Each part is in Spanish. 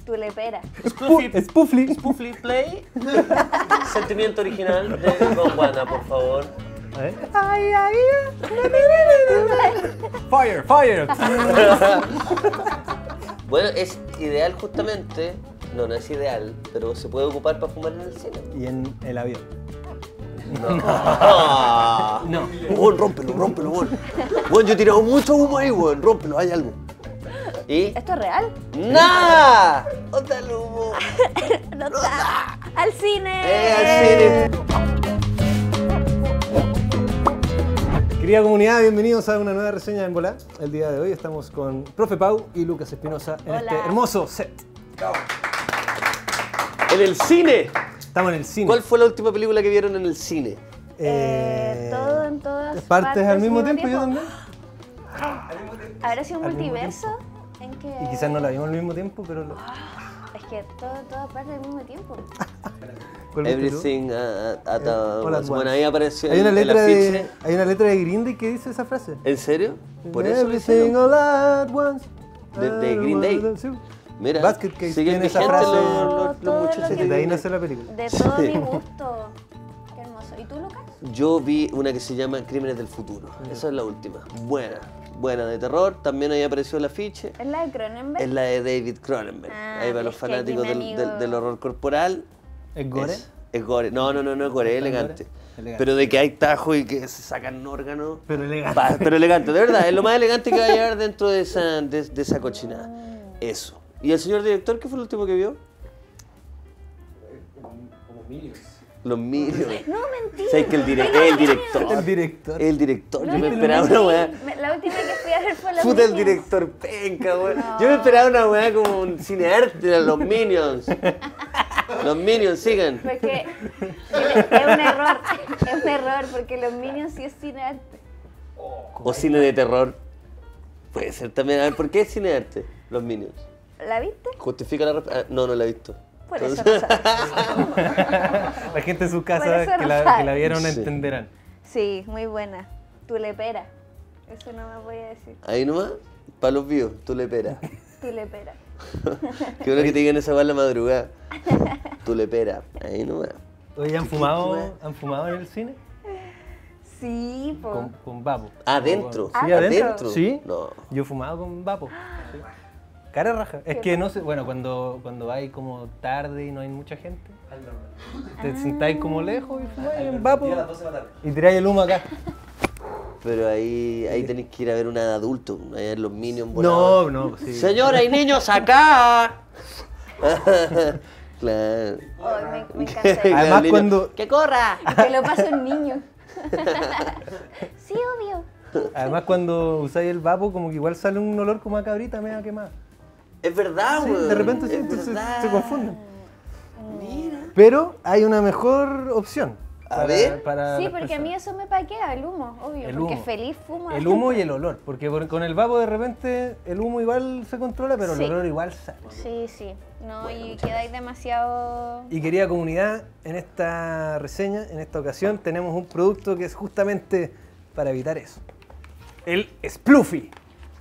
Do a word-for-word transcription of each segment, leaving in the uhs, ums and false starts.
Tu lepera. Spoofy, Spoofly. Spoofly Play. Sentimiento original de Gondwana, por favor. A ver. Ay, ay, fire, fire. Bueno, es ideal justamente, no, no es ideal, pero se puede ocupar para fumar en el cine. Y en el avión. No. No. Bueno, rómpelo, rómpelo, bueno. Bueno, yo he tirado mucho humo ahí, bueno, rómpelo, hay algo. ¿Y? ¿Esto es real? ¡Nada! ¡Ota el humo! No está. ¡Al cine! ¡Eh, al cine! Querida comunidad, bienvenidos a una nueva reseña en Volá. El día de hoy estamos con Profe Pau y Lucas Espinosa en Hola. este hermoso set. ¡En el cine! Estamos en el cine. ¿Cuál fue la última película que vieron en el cine? Eh, todo en todas partes al mismo tiempo, yo también. ¿Habrá sido un Al mismo multiverso? En que... Y quizás no la vimos al mismo tiempo, pero... lo- Es que todo en todas partes al mismo tiempo. ¿Cuál viste tú? Everything at, at Eh, a- all at Bueno, once. ahí apareció Hay una el, letra el afiche. de, hay una letra de Green Day que dice esa frase. ¿En serio? ¿Por eso lo Everything hicieron? all at once. De- de Green Day. Sí. Mira, Basket Case siguen tiene esa vigentes frase. los, los- los Todo lo muchachos que- de De ahí Green Day. nace la película. De todo Sí. mi gusto. Qué hermoso. ¿Y tú, Lucas? Yo vi una que se llama Crímenes del Futuro. Esa es la última. Buena. Buena de terror. También ahí apareció el afiche. ¿Es la de Cronenberg? Es la de David Cronenberg. Ah, ahí para los es que aquí fanáticos mi del, amigo- del- del horror corporal. ¿Es gore? Es, es gore. No, no, no, no es gore, es ¿No es gore? elegante. Elegante. Pero de que hay tajo y que se sacan órganos. Pero elegante. Va, pero elegante, de verdad. Es lo más elegante que va a llevar dentro de esa, de, de esa cochinada. Eso. ¿Y el señor director qué fue el último que vio? Los Minions. No, mentira. ¿Sabes que el, dire- el director? El director. El director. No, Yo me no, esperaba no, una weá. me- La última que fui a ver fue la Puta el director penca, weón. No. Yo me esperaba una weá como un cinearte de los Minions. Los Minions, sigan. Porque es un error, es un error, porque los Minions sí es cine arte. O cine de terror. Puede ser también. A ver, ¿por qué es cinearte? Los Minions. ¿La viste? Justifica la resp- ah, no, no la he visto. Por eso no sabes. La gente en sus Por casas eso que, no la, sabe. que la vieron Sí. entenderán. Sí, muy buena. Tu lepera. Eso no me voy a decir. Ahí nomás, para los vivos, tú le peras. Tu lepera. Qué bueno que te digan esa weá en la madrugada. Tú le peras. Ahí nomás. Oye, ¿han fumado, ¿han fumado en el cine? Sí, po. Con, con vapo. Adentro. Sí, ¿Adentro? adentro. Sí. No. Yo he fumado con vapo. Sí. Cara raja. Es que no sé, bueno, cuando, cuando hay como tarde y no hay mucha gente, te sentáis como lejos y fumáis en vapo y tiráis el humo acá. Pero ahí, ahí tenéis que ir a ver una de adulto, a ver los Minions volados. No, no, sí. Señora y niños, acá. Claro. Ay, me, me encanta eso. Además, Los niños, cuando- ¡que corra! Que lo pase un niño. Sí, obvio. Además, cuando usáis el vapo, como que igual sale un olor como a cabrita media quemada. Es verdad, Sí, weón. de repente sí, Es entonces verdad. se confunden. Mira. Pero hay una mejor opción. A ver. para Sí, las porque a mí personas. eso me paquea, el humo, obvio. El porque humo. feliz fumo. El humo y el olor, porque por- con el vapo de repente el humo igual se controla, pero Sí. el olor igual sale. Sí, sí. No, y quedáis demasiado... Y querida comunidad, en esta reseña, en esta ocasión, tenemos un producto que es justamente para evitar eso. El Sploofy.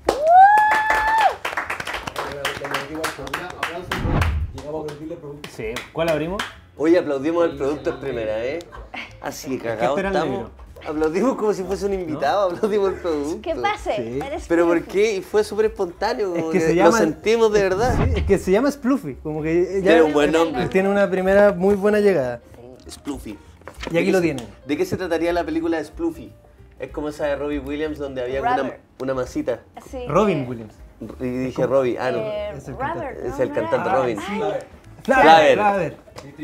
Sí, ¿cuál abrimos? Oye, aplaudimos el producto en primera, ¿eh? Así que cagados espera el estamos. negro? Aplaudimos como si fuese un invitado, aplaudimos el producto. ¿Qué pase? Sí. Eres ¿Pero por feliz. qué? Y fue súper espontáneo, Es como que que se lo llama- sentimos de verdad. Sí, es que se llama Sploofy, como que ya Tiene un buen nombre. tiene una primera muy buena llegada. Sploofy. Y aquí lo tienen. ¿De qué se trataría la película de Sploofy? Es como esa de Robbie Williams donde había una, Robert. una masita. Sí, Robin eh, Williams. Y dije Robbie, ah no. eh, Es el Robert, cantante. no, Es el no era- cantante Robin. Ay, Flaver. Flaver.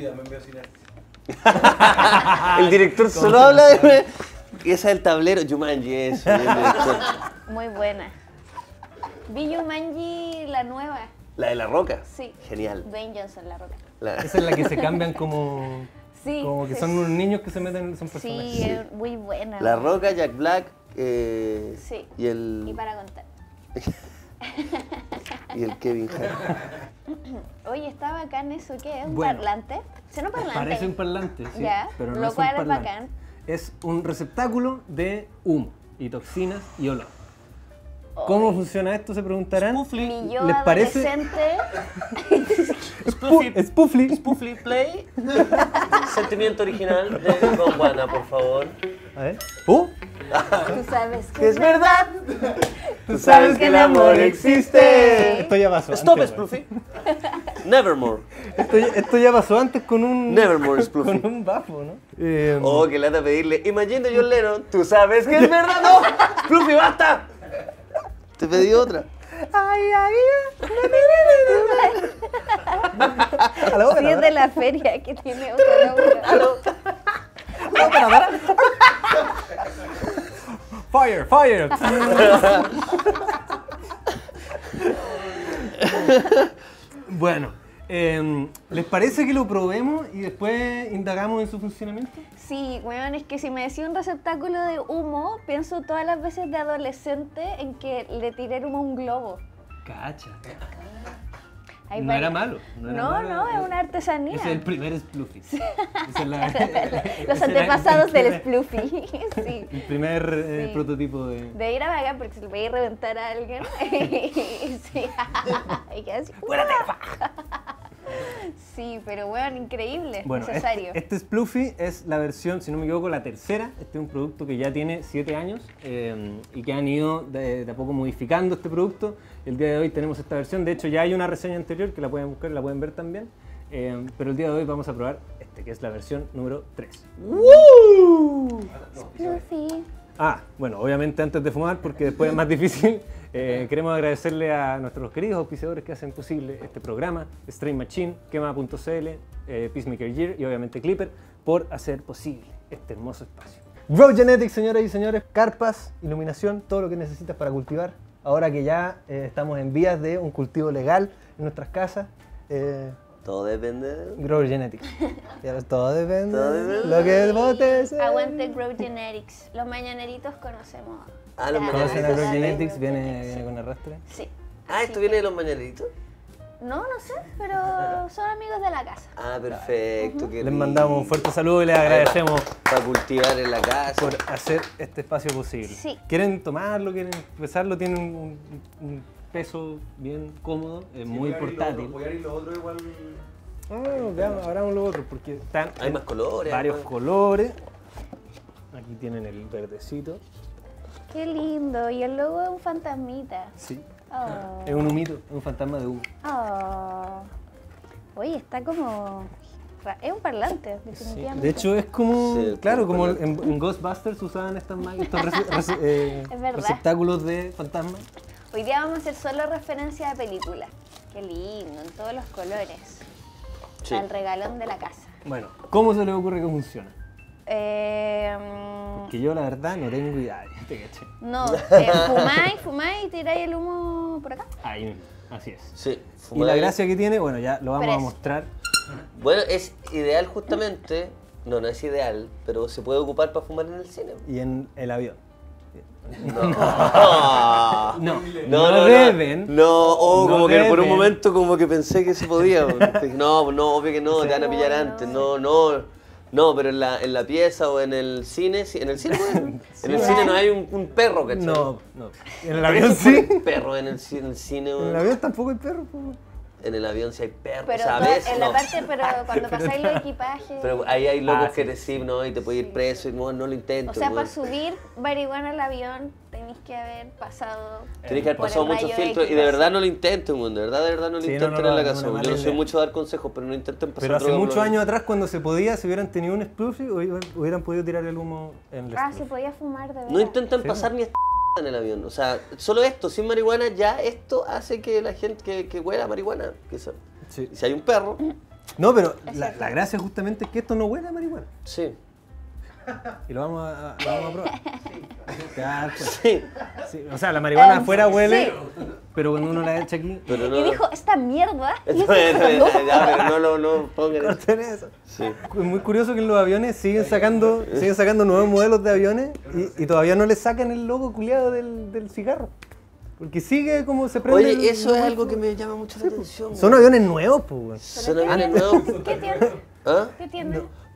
El director solo habla de... Esa es el tablero, Jumanji, eso. el director. muy buena. Vi Jumanji, la nueva. La de la roca. Sí. Genial. Dwayne Johnson, la roca. La- Esa es la que se cambian como, Sí. como que sí, son sí. unos niños que se meten, son personajes. Sí, es muy buena. La Roca, Jack Black eh, Sí. y el Y para contar. y el Kevin Hart. Oye, está bacán eso, ¿qué es? ¿Un Bueno. parlante? ¿Se no parlante? Parece un parlante, sí, Ya, pero no lo es cual un es parlante. bacán. Es un receptáculo de humo y toxinas y olor. ¿Cómo funciona esto? Se preguntarán. Mi yo ¿Les parece? adolescente. Spoofy, Spoofly. Spoofly Play. Sentimiento original de Don Juana, por favor. A ver. ¿Uh? Tú sabes que Que es verdad. Tú sabes que el amor existe. Esto ya pasó. Stop, antes, Spoofy. Nevermore. Esto, ya- esto ya pasó antes con un. Nevermore, Spoofy. Con un bafo, ¿no? Eh, Oh, que lata pedirle. Imagine John Lennon. Tú sabes que es verdad. No. Spoofy, basta. Te pedí otra. Ay, ay, a la Sí, ópera, es de la feria que tiene otro nombre. ópera, ¿verdad? Fire, fire. Bueno, eh, ¿les parece que lo probemos y después indagamos en su funcionamiento? Sí, weón, es que si me decía un receptáculo de humo, pienso todas las veces de adolescente en que le tiré el humo a un globo. Cacha. Hay No vari- era malo. No, era No, malo. no, es una artesanía. Ese es el primer Sploofy. Esa es la- Los ese era antepasados el del primer- Sploofy. Sí. El primer eh, Sí. prototipo de... De ir a vagar porque se le veía reventar a alguien. Sí. Y quedé así, sí, pero bueno, increíble, Bueno, necesario. este, este Sploofy es la versión, si no me equivoco, la tercera. Este es un producto que ya tiene siete años eh, y que han ido de, de a poco modificando este producto. El día de hoy tenemos esta versión. De hecho, ya hay una reseña anterior que la pueden buscar, la pueden ver también. Eh, pero el día de hoy vamos a probar este, que es la versión número tres. Sploofy. Ah, bueno, obviamente antes de fumar, porque después es más difícil, eh, queremos agradecerle a nuestros queridos auspiciadores que hacen posible este programa, Strain Machine, Quema punto c l, eh, Peacemaker Gear y obviamente Clipper, por hacer posible este hermoso espacio. Grow Genetics, señoras y señores, carpas, iluminación, todo lo que necesitas para cultivar. Ahora que ya eh, estamos en vías de un cultivo legal en nuestras casas, eh, Todo depende. Grow Genetics. Ya ves, todo depende. Todo depende. Lo que votes. Aguante Grow Genetics. Los mañaneritos conocemos. Ah, los Ya, ¿Conocen a Mañaneritos, Grow sí. Genetics? Viene, Genetics, viene sí. con arrastre. Sí. Ah, Así ¿esto que- viene de los mañaneritos? No, no sé, pero son amigos de la casa. Ah, perfecto. qué Les mandamos un fuerte saludo y les Ahí va. agradecemos Para cultivar en la casa. por hacer este espacio posible. Sí. ¿Quieren tomarlo? ¿Quieren empezarlo? Tienen un, un peso bien cómodo, es muy portátil. Voy a abrir lo otro igual. Ah, veamos, abramos los otros porque están Hay en más colores. varios además. colores. Aquí tienen el verdecito. Qué lindo. Y el logo es un fantasmita. Sí. Oh. Es un humito, es un fantasma de humo. Oh. Oye, está como... ra- Es un parlante, Sí. definitivamente. De hecho es como, Sí, claro, como como en, en Ghostbusters usaban estas ma- estos rece- rece- eh, Es verdad. receptáculos de fantasmas. Hoy día vamos a hacer solo referencia a películas. Qué lindo, en todos los colores. Sí. Al regalón de la casa. Bueno, ¿cómo se les ocurre que funciona? Eh, mm, Que yo la verdad no tengo idea. ¿Te caché? no, eh, fumáis, fumáis y tiráis el humo por acá. Ahí mismo, así es. Sí. Y fumar la ahí. gracia que tiene, bueno, ya lo vamos Pero a es- mostrar. Bueno, es ideal justamente. No, no es ideal, pero se puede ocupar para fumar en el cine. Y en el avión. No. No, No, no, no, deben. No, oh, No como que por un deben. momento como que pensé que se podía. Dije, No, no, obvio que no, te van a pillar No, antes. no. No, no. No, pero en la, en la pieza o en el cine, sí, en el cine, bueno, en el Sí. cine no hay un, un perro, ¿cachai? No, no. En el avión sí. Un perro en el, ci- en el cine, En el weón. avión tampoco hay perro. po. En el avión sí hay perros, Pero o sea, a to- veces en la no. parte, pero cuando Pero pasáis no. los equipajes. Pero ahí hay locos Ah, que sí, te sí, ¿no? Y te puedes ir Sí, preso y no, no lo intento. O sea, weón. para subir marihuana al avión tenéis que haber pasado. Tienes que haber por pasado el muchos rayo filtros X, y de así. verdad no lo intenten, weón. De verdad, de verdad no lo Sí, no, intenten no, en la no, casa. una weón. mala Yo no soy idea. mucho de dar consejos, pero no intenten pasar Pero hace droga por muchos la- años atrás, cuando se podía, si hubieran tenido un Sploofy, hubieran hubieran podido tirar el humo en el Ah, Sploofy. se podía fumar de verdad. No intenten Sí, pasar ni esta en el avión. O sea, solo esto, sin marihuana, ya esto hace que la gente que, que huela a marihuana. Que se- Sí. y si hay un perro, No, pero Es la, cierto. la gracia justamente es que esto no huele a marihuana. sí. Y lo vamos a, lo vamos a probar. Claro, pues. Sí. Sí, o sea, la marihuana Em, afuera huele, sí. pero cuando uno la echa aquí, Pero no. Y dijo, esta mierda. Y Esto es- eso- ya, pero no lo no, pongan. corten eso. Sí. Es muy curioso que en los aviones siguen sacando, siguen sacando nuevos modelos de aviones y, y todavía no le sacan el logo culiado del, del cigarro. Porque sigue como se prende. el- Oye, eso es algo que me llama mucho la atención. Son weón. aviones nuevos, pues. Son aviones nuevos. ¿Qué tiene? ¿Ah? ¿Qué tiene?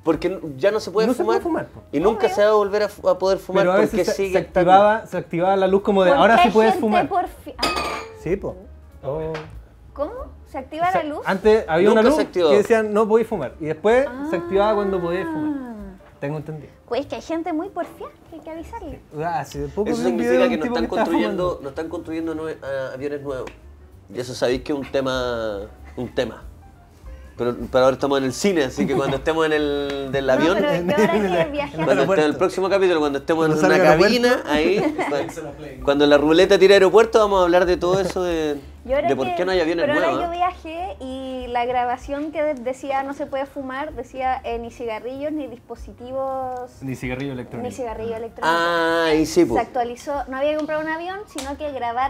Porque ya no se puede No se fumar. puede fumar, po. Y nunca Obvio. se va a volver a, fu- a poder fumar Pero a porque veces se, sigue se estando- activaba, se activaba la luz como de ¿Por ahora qué sí hay puedes gente fumar. porfi- ah, Sí, po. Oh. ¿Cómo? ¿Se activa O sea, la luz? Antes había Nunca una se luz activó. que decían no podéis fumar. Y después Ah. se activaba cuando podíais fumar. Tengo entendido. Pues que hay gente muy porfiada, que hay que avisarle. Ah, hace poco Eso vi un video significa de que un no tipo están estaba construyendo, fumando. no están construyendo nue- a- aviones nuevos. Y eso sabéis que es un tema, un tema. Pero, pero ahora estamos en el cine, así que cuando estemos en el del avión, No, pero yo ahora que viajé cuando aeropuerto. esté en el próximo capítulo, cuando estemos Cuando en una salga cabina, ahí, cuando, cuando la ruleta tire aeropuerto, vamos a hablar de todo eso de, Yo ahora de por que- qué no hay aviones pero nuevos. ahora yo ¿eh? viajé y la grabación que de- decía no se puede fumar, decía eh, ni cigarrillos, ni dispositivos, Ni cigarrillo ni electrónico. cigarrillo electrónico. Ah, y sí, Se pues. actualizó, no había que comprar un avión, sino que grabar,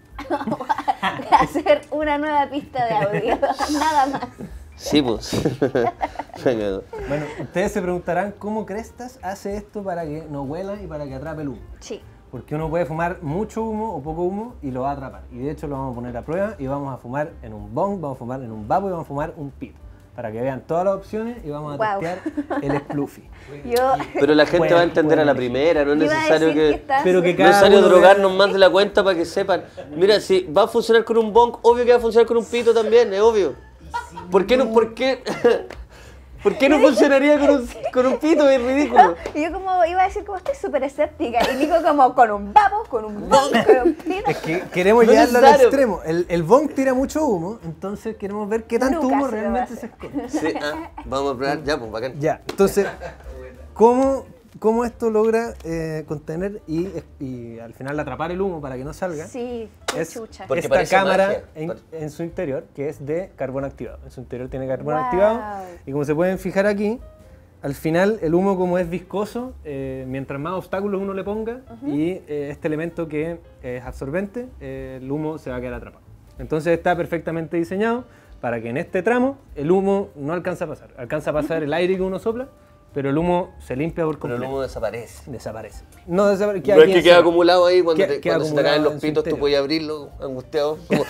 hacer una nueva pista de audio, nada más. Sí, pues. Venga. Bueno, ustedes se preguntarán cómo Crestas hace esto para que no huela y para que atrape el humo. Sí. Porque uno puede fumar mucho humo o poco humo y lo va a atrapar. Y de hecho lo vamos a poner a prueba y vamos a fumar en un bong, vamos a fumar en un vapo y vamos a fumar un pito. Para que vean todas las opciones y vamos a Guau. testear el Spluffy. Yo, Pero la gente Bueno, va a entender a la bueno. primera, no es yo iba a necesario decir que... que estás- Pero que No cada es necesario uno drogarnos vea- más de la cuenta para que sepan. Mira, si va a funcionar con un bong, obvio que va a funcionar con un pito también, es obvio. ¿Por qué no, por qué, por qué no funcionaría con un, con un pito? Es ridículo. y yo como iba a decir como estoy súper escéptica y Nico como con un vapo, con un bong, con un pito. Es que queremos No es llevarlo al necesario. extremo. El, el bong tira mucho humo, entonces queremos ver qué tanto Nunca humo se lo realmente va a se esconde. Sí, ah, vamos a probar, ya, pues bacán. Ya, entonces, ¿cómo, cómo esto logra eh, contener y, y al final atrapar el humo para que no salga? Sí, qué Es chucha. Porque esta parece cámara magia. en, en su interior, que es de carbón activado. En su interior tiene carbón Wow. activado. Y como se pueden fijar aquí, al final el humo como es viscoso, eh, mientras más obstáculos uno le ponga y eh, este elemento que es absorbente, eh, el humo se va a quedar atrapado. Entonces está perfectamente diseñado para que en este tramo el humo no alcanza a pasar. Alcanza a pasar el aire que uno sopla, pero el humo se limpia por Pero completo. el humo desaparece. Desaparece. No desaparece. No es que queda acumulado ahí, cuando, Queda- te- queda cuando se te acumulado caen los en su pitos tú interior. puedes abrirlo, angustiado. Como-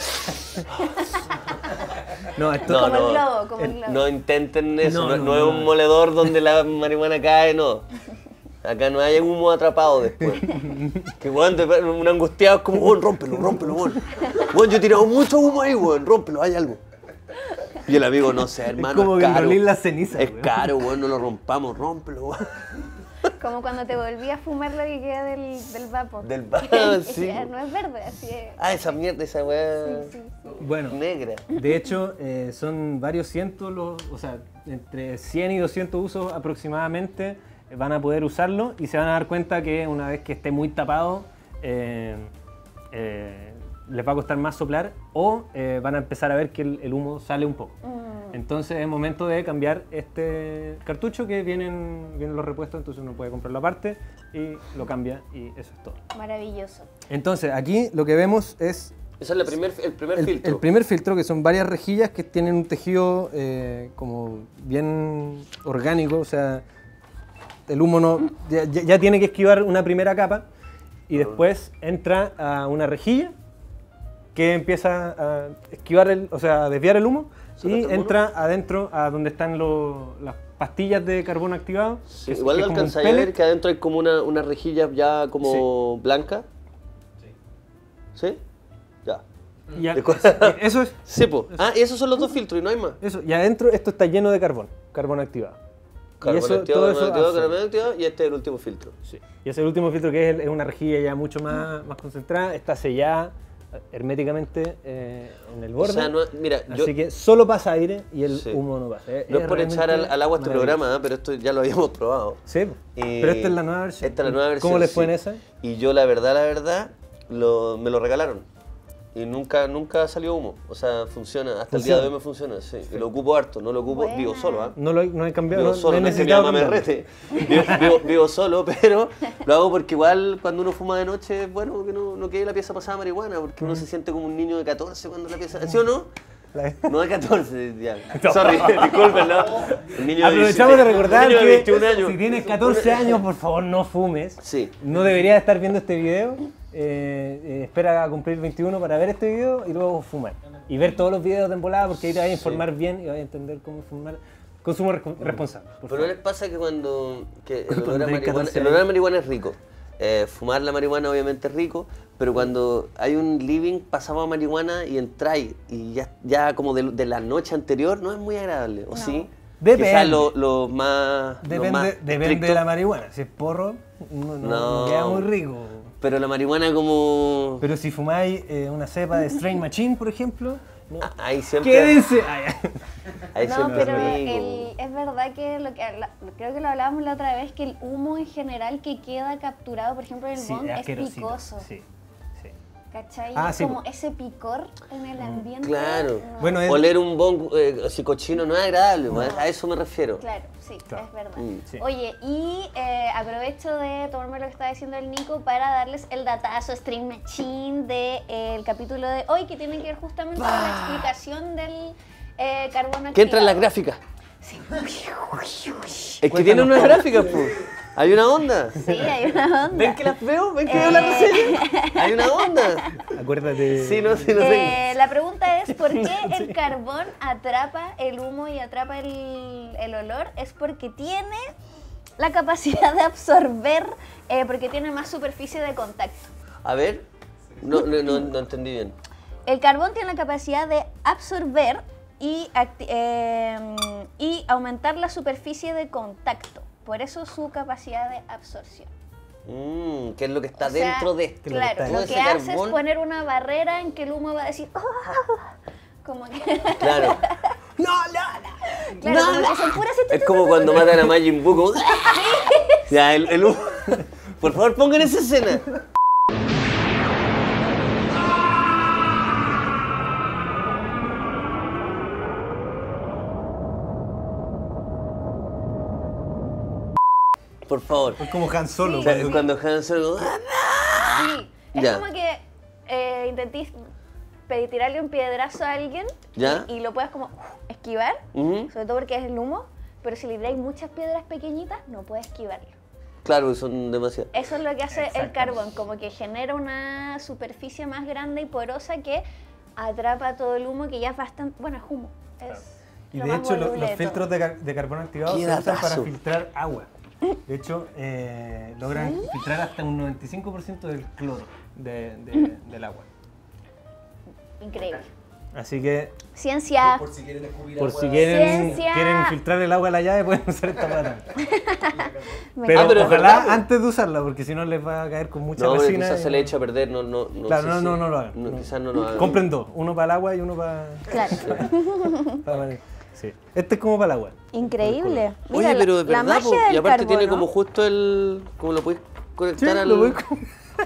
No, esto No, Como el no, globo, como el globo. no intenten eso, No, no, no, no es no, un no. moledor donde la marihuana cae, no. Acá no hay humo atrapado después. Que weón, te- un angustiado es como, weón, rómpelo, rómpelo, weón. Weón, yo he tirado mucho humo ahí, weón, rómpelo, hay algo. Y el amigo, no sé, hermano, como es caro. virrolir las cenizas, Es weón. caro, weón, no lo rompamos, rómpelo, weón. Como cuando te volví a fumar lo que queda del, del vapo. Del vapo, sí. Ya no es verde, así es. Ah, esa mierda, esa weá Sí, sí. Bueno, negra. de hecho, eh, son varios cientos, los, o sea, entre cien y doscientos usos aproximadamente eh, van a poder usarlo y se van a dar cuenta que una vez que esté muy tapado, eh, eh, les va a costar más soplar o eh, van a empezar a ver que el, el humo sale un poco. Mm. Entonces es momento de cambiar este cartucho que vienen, vienen los repuestos, entonces uno puede comprarlo aparte y lo cambia y eso es todo. Maravilloso. Entonces aquí lo que vemos es Ese es la primer, el primer el, filtro. el primer filtro, que son varias rejillas que tienen un tejido eh, como bien orgánico, o sea, el humo no, ya, ya- ya tiene que esquivar una primera capa y después entra a una rejilla que empieza a esquivar, el, o sea, a desviar el humo y ¿Sacaste el mono? entra adentro a donde están los- las pastillas de carbón activado. Sí, que es- igual que es como un alcanzáis a pellet. ver que adentro hay como una, una rejilla ya como blanca. Sí. ¿Sí? Ya. Ya, De co- eso es. Sí, po. Ah, y esos son los dos filtros y no hay más. Eso, y adentro esto está lleno de carbón, carbón activado. Carbón y eso, activado, todo carbón eso activado, absorbe. carbón activado, y este es el último filtro. Sí. Y ese último filtro que es, el- es una rejilla ya mucho más, más concentrada, está sellada herméticamente eh, en el O borde. sea, no, mira, yo, así que solo pasa aire y el Sí. humo no pasa. no es por echar al, al agua este maravilloso. programa, ¿eh? Pero esto ya lo habíamos probado. Sí, Y pero esta es la nueva versión. Esta es la nueva versión. ¿Cómo les fue sí. en esa? Y yo la verdad, la verdad, lo- me lo regalaron. Y nunca, nunca salió humo. O sea, funciona. Hasta el día Funciona. de hoy me funciona, sí. Y lo ocupo harto, no lo ocupo, Buena. vivo solo, ¿ah? No lo he, no he cambiado, Vivo no, solo, no he no es que mi necesitado mamá me cambiarlo. rete. Vivo, vivo- vivo solo, pero lo hago porque igual cuando uno fuma de noche es bueno que no, no quede la pieza pasada marihuana, porque uno se siente como un niño de catorce cuando la pieza... ¿Sí o no? La- No de catorce, ya. Sorry, disculpen, ¿no? Un niño de Aprovechamos de recordar un niño de que veintiún años. si tienes catorce años, por favor no fumes. Sí. No deberías estar viendo este video. eh, eh, espera a cumplir veintiuno para ver este video y luego fumar. Y ver todos los videos de embolada porque ahí te vas a informar bien y vas a entender cómo fumar Consumo respo- responsable. por Pero ¿no favor. les pasa que cuando que el, olor a Cuando tenés marihuana, catorce el olor a años. marihuana es rico? Eh, fumar la marihuana obviamente es rico, pero cuando hay un living pasado a marihuana y entráis y ya, ya como de, de la noche anterior no es muy agradable, ¿o No. sí? Depende. Quizás lo, lo más, lo Depende, más depende de estricto, la marihuana. Si es porro, no, no- No. no queda muy rico. pero la marihuana como... Pero si fumáis eh, una cepa de Strain Machine, por ejemplo, no. Ah, ahí siempre... Quédense. Ay, ay. Ahí No, siempre pero es rico. el- es verdad que lo que la- creo que lo hablábamos la otra vez, que el humo en general que queda capturado, por ejemplo, en el Sí, bong, es asquerosito. picoso. Sí, sí. ¿Cachai? Ah, Es sí, como po. ese picor en el ambiente. Claro. no. Bueno, es- Oler un bong eh, así cochino no es agradable, a eso me refiero. Claro, sí, Claro. es verdad. Mm, sí. Oye, y eh, aprovecho de tomarme lo que estaba diciendo el Nico para darles el datazo Stream Machine del capítulo de hoy, que tiene que ver justamente con la explicación del eh, carbono ¿Qué entra en las activado. gráficas? Sí. Es que tiene unas gráficas, pues. Hay una onda. Sí, hay una onda. ¿Ven que las veo? ¿Ven que veo la Eh. reseña? Hay una onda. Acuérdate. Sí, no, sí, no sé. Eh, la pregunta es, ¿por qué el carbón atrapa el humo y atrapa el, el olor? Es porque tiene la capacidad de absorber, eh, porque tiene más superficie de contacto. A ver, no, no, no, no entendí bien. El carbón tiene la capacidad de absorber y, acti- eh, y aumentar la superficie de contacto. Por eso su capacidad de absorción. Mmm, ¿qué es lo que está O sea, dentro de esto? Claro, Todo lo ese que hace es carbón. poner una barrera en que el humo va a decir... "Ah", como que... Claro. Claro, como que son puras... Es como cuando matan a Majin Buu. como- Ya, el, el humo. Por favor, pongan esa escena. Por favor. Es como Han Solo. O sea, cuando- cuando Han Solo... Sí, es Ya. como que eh, intentís pe- tirarle un piedrazo a alguien Ya. y, y lo puedas como uf, esquivar, Ujú. sobre todo porque es el humo, pero si le tiráis muchas piedras pequeñitas no puedes esquivarlo. Claro, son demasiadas. Eso es lo que hace el Exactamente. carbón, como que genera una superficie más grande y porosa que atrapa todo el humo, que ya es bastante, bueno, es humo. Es Y lo de más hecho lo- voluble los de filtros todo. de, car- de carbón activado ¡Qué se usan para datazo! filtrar agua. De hecho, eh, logran filtrar hasta un noventa y cinco por ciento del cloro de- de- del agua. Increíble. Así que, Ciencia. Por si quieren escupir por agua. si quieren, Ciencia. quieren filtrar el agua a la llave, pueden usar esta plata. Me Pero, Ah, pero es ojalá verdad, pues. antes de usarla, porque si no les va a caer con mucha No, pero resina. quizás y se no- le echa a perder, no, no, no Claro, sé no, si- no, no lo hagan. no, No. Quizás no lo hagan. Compren dos, uno para el agua y uno para... Claro. para- sí. Este es como para el agua. Increíble. Oye, Mira, pero la- de la verdad, magia po, del y aparte tiene carbono. como justo el... como lo puedes Sí, conectar al... lo voy con...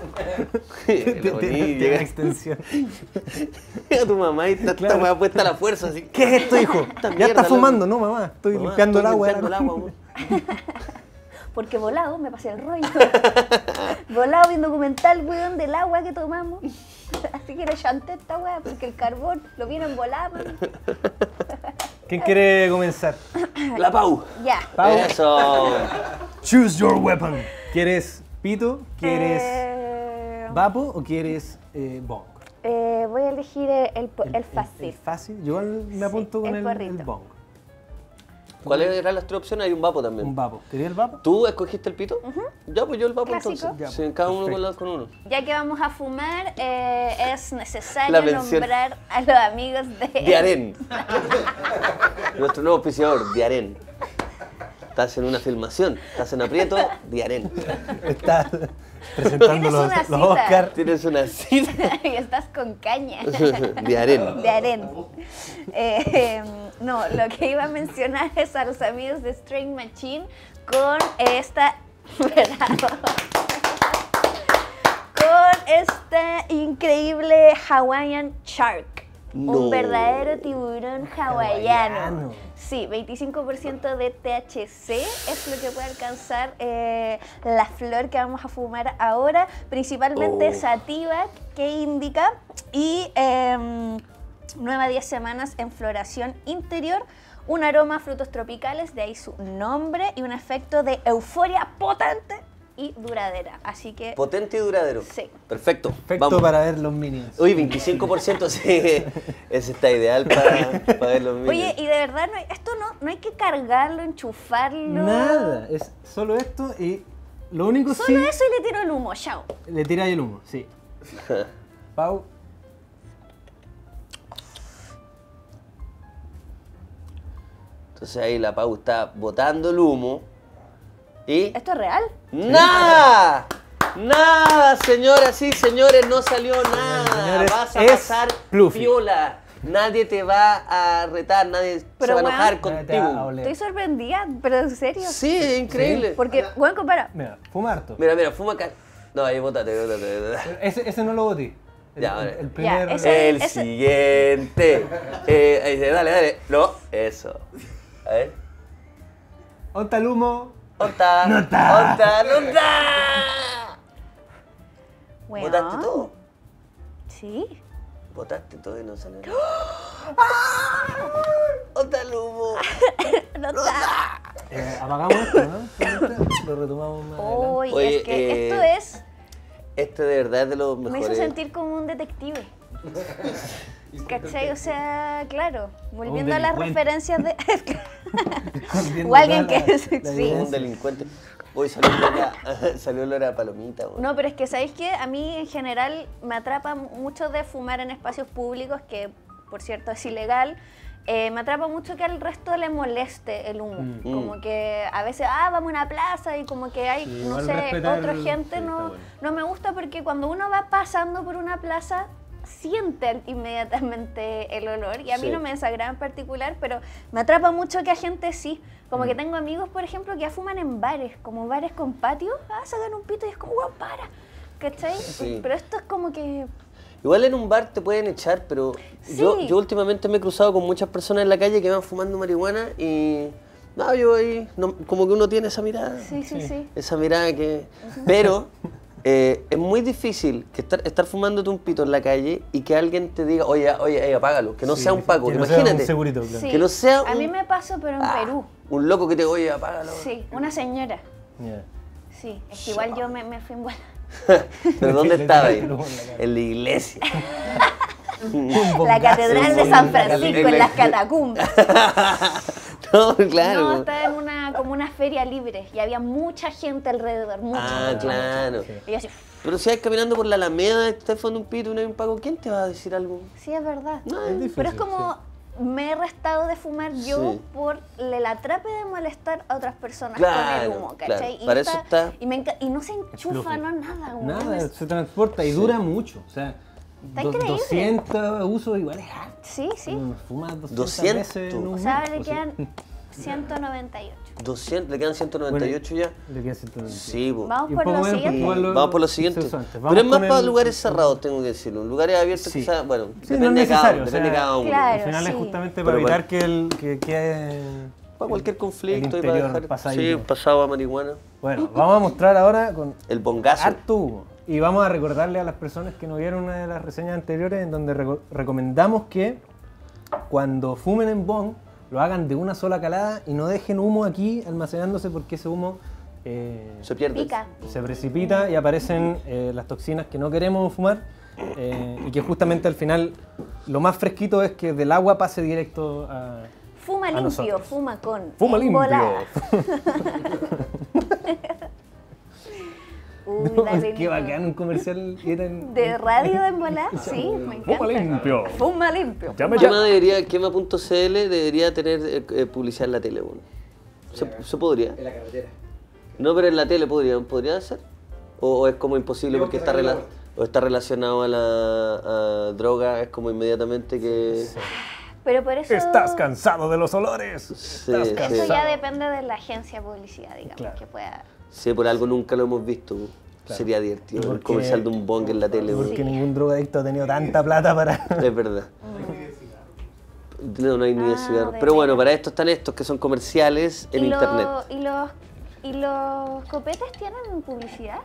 Qué tiene, bonito, tiene llega- extensión. llega tu mamá y está esta Claro. weá puesta a la fuerza, así. ¿Qué es esto, hijo? Esta Ya mierda, está loco. fumando, no, mamá. Estoy Mamá, limpiando estoy el agua. limpiando el agua, weón. Porque volado me pasé el rollo. Volado vi un documental, weón, del agua que tomamos. Así que le chanté esta weá, porque el carbón lo vieron volado. ¿Quién quiere comenzar? La Pau. Ya. Pau. Eso. Choose your weapon. ¿Quieres pito? ¿Quieres Eh, vapo o quieres eh, bong? eh, voy a elegir el, el, po- el fácil. El, fácil. Yo me apunto Sí, con el el, porrito. el bong. ¿Cuáles eran las tres opciones? Hay un vapo también. Un vapo. ¿Querías el vapo? ¿Tú escogiste el pito? Ya, pues yo el vapo Clásico. entonces. Ya, Sí, cada uno con, perfecto. la- con uno. Ya que vamos a fumar, eh, es La necesario mención. nombrar a los amigos de... Diarén. Nuestro nuevo auspiciador, Diarén. Estás en una filmación, estás en aprieto, Diarén. Estás presentando Tienes los, una los cita. Oscar. Tienes una cita. y estás con caña. Diarén. De aren. Eh, eh, no, lo que iba a mencionar es a los amigos de Strain Machine con esta. Bravo. Con esta increíble Hawaiian Shark. No. Un verdadero tiburón hawaiano. Hawaiano. Sí, veinticinco por ciento de T H C es lo que puede alcanzar eh, la flor que vamos a fumar ahora, principalmente Oh. sativa, que indica, y eh, nueve a diez semanas en floración interior, un aroma a frutos tropicales, de ahí su nombre, y un efecto de euforia potente y duradera. Así que Potente y duradero. Sí. Perfecto. Perfecto Vamos. para ver los Minions. Uy, veinticinco por ciento, sí. Ese está ideal para, para ver los Minions. Oye, y de verdad, no hay- esto no, no hay que cargarlo, enchufarlo. Nada, es solo esto y lo único Solo sí... eso y le tiro el humo, chao. Le tiráis el humo, sí. Pau. Entonces ahí la Pau está botando el humo. Y... ¿Esto es real? ¡Nada! ¡Nada, señoras y señores! No salió nada. señores, Vas a es pasar Fluffy. piola. Nadie te va a retar, nadie Pero, se va a weón, enojar Nadie te va a contigo. oler. Estoy sorprendida, pero en serio. Sí, es increíble. Porque, bueno, compara. Mira, fuma harto. Mira, mira, fuma acá. No, ahí bótate, bótate, bótate. Ese, ese no lo boté. El, Ya, el- vale. el primer... Ya, ese- El ese- siguiente. Eh, ahí dice, dale, dale. No, eso. A ver. ¿Dónde está el humo? ¡Ota! No está. ¡Ota! ¡No está! Weón. ¿Botaste todo? Sí. Botaste todo y no salió nada. ¡Ota el humo! No está. Eh, apagamos esto, ¿no? Lo retomamos más adelante. Uy, Oye, es que eh, esto es. Este de verdad es de los Me mejores. hizo sentir como un detective. ¿Cachai? O sea, claro, volviendo a las delincuente. referencias de. Escondiendo o alguien toda que. la- sí. la Un evidencia. delincuente. Hoy salió olor a, salió olor a palomita. güey. No, pero es que, ¿sabéis qué? A mí en general me atrapa mucho de fumar en espacios públicos, que por cierto es ilegal. Eh, me atrapa mucho que al resto le moleste el humo. Mm. Como que a veces, ah, vamos a una plaza y como que hay, Sí, no igual sé, respetar otra el- gente, sí, no, está bueno. no me gusta porque cuando uno va pasando por una plaza, siente inmediatamente el olor y a mí Sí. no me desagrada en particular, pero me atrapa mucho que a gente sí. Como Mm. que tengo amigos, por ejemplo, que ya fuman en bares, como bares con patio, ah, sacan un pito y es como, weón, para, ¿cachai? Sí. Pero esto es como que, Igual en un bar te pueden echar, pero yo, Sí. yo últimamente me he cruzado con muchas personas en la calle que van fumando marihuana y no, yo ahí, no- como que uno tiene esa mirada, sí, sí, Sí. sí. esa mirada que... Pero eh, es muy difícil que estar, estar fumándote un pito en la calle y que alguien te diga, oye, oye, ey, apágalo, que no Sí, sea un paco, que no sea imagínate. un segurito, claro. Sí. Que no sea A mí un- me pasó, pero en Ah, Perú. Un loco que te oye, apágalo. Sí, una señora. Ya. Sí, es que igual yo me, me fui en buena. ¿Pero dónde Le estaba tiraste ahí? el humo en la cara. En la iglesia. Un La bombazo, catedral de un San bombazo. Francisco en las catacumbas. No, claro. No, estaba en una, como una feria libre y había mucha gente alrededor, mucha. Ah, mucha, claro. mucha. Y yo así, Pero si vas caminando por la Alameda, estás fumando un pito y no hay un paco, ¿quién te va a decir algo? sí, es verdad. No, Es difícil, Pero es como, me he restado de fumar yo Sí. por el atrape de molestar a otras personas Claro, con el humo, ¿cachai? claro. Para eso está- Y, me enca- y no se enchufa, fluffy. no nada. weón. Nada, Es- se transporta y dura mucho. O sea, Está do- increíble. doscientos usos igual es harto. Sí, sí. Uno fuma doscientas doscientos. veces en un O sea, mes, le o sí. quedan ciento noventa y ocho. doscientos, le quedan ciento noventa y ocho ya. Le quedan ciento noventa. Sí, po. Vamos Y un por poco lo menos porque siguiente. igual lo- Vamos por lo se siguiente. usó antes. Pero Vamos es más con para el- lugares cerrados, tengo que decirlo. Lugares abiertos Sí. quizás, bueno, Sí, depende, no es de cada, necesario, o depende de sea, cada uno. Claro. Al final es sí. justamente Pero para evitar bueno. que, el, que quede... Para cualquier conflicto el y para interior dejar pasadito. sí, pasado a marihuana. Bueno, vamos a mostrar ahora con El bongazo. harto humo. Y vamos a recordarle a las personas que no vieron una de las reseñas anteriores en donde reco- recomendamos que cuando fumen en bong lo hagan de una sola calada y no dejen humo aquí almacenándose porque ese humo eh, Se pierde. Pica. se precipita y aparecen eh, las toxinas que no queremos fumar eh, y que justamente al final lo más fresquito es que del agua pase directo a... Fuma A limpio, nosotros. fuma con. ¡Fuma limpio! embolada. Uy, No, dale, qué limpio. bacán un comercial era en- ¿De radio de embolada? Sí, me encanta. ¡Fuma limpio! Fuma limpio. Llame Quema ya. debería, quema punto c l debería tener eh, eh, publicidad en la tele, bueno. ¿Se, se podría? En la carretera. No, pero en la tele podría, ¿podría hacer? ¿O, o es como imposible porque está, rela- o está relacionado a la a droga? Es como inmediatamente que... Pero por eso. ¿Estás cansado de los olores? Sí, ¿Estás sí. Eso cansado? ya depende de la agencia de publicidad, digamos, Claro. que pueda. Sí, por algo nunca lo hemos visto. Claro. Sería divertido ver el Porque- comercial de un bong en la tele. Porque bueno. ningún drogadicto ha tenido tanta plata para... Es verdad. No, no hay ni de Ah, cigarro. de Pero bueno, veras. para esto están estos que son comerciales en ¿Y lo- internet. ¿Y los, ¿Y los copetes tienen publicidad?